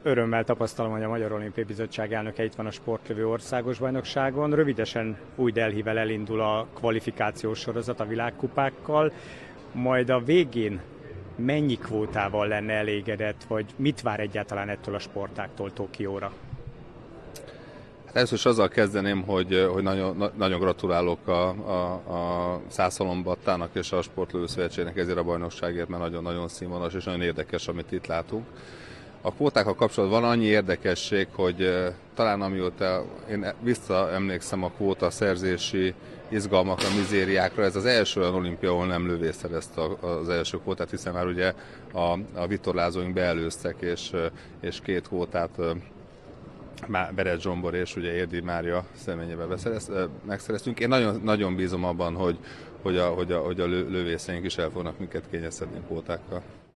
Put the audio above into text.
Örömmel tapasztalom, hogy a Magyar Olimpiai Bizottság elnöke itt van a sportlövő országos bajnokságon. Rövidesen Új Delhivel elindul a kvalifikációs sorozat a világkupákkal, majd a végén mennyi kvótával lenne elégedett, vagy mit vár egyáltalán ettől a sportáktól Tokióra? Hát először is azzal kezdeném, hogy nagyon gratulálok a Szászhalombattának és a Sportlövő Szövetségnek ezért a bajnokságért, mert nagyon-nagyon színvonalas és nagyon érdekes, amit itt látunk. A kvótákkal kapcsolatban van annyi érdekesség, hogy talán amióta én visszaemlékszem a kvóta szerzési izgalmakra, mizériákra, ez az első olyan olimpia, ahol nem lövész szerezte az első kvótát, hiszen már ugye a vitorlázóink beelőztek, és két kvótát Berett Zsombor és ugye Érdi Mária személyében megszereztünk. Én nagyon bízom abban, hogy a lövészeink is el fognak minket kényeztetni kvótákkal.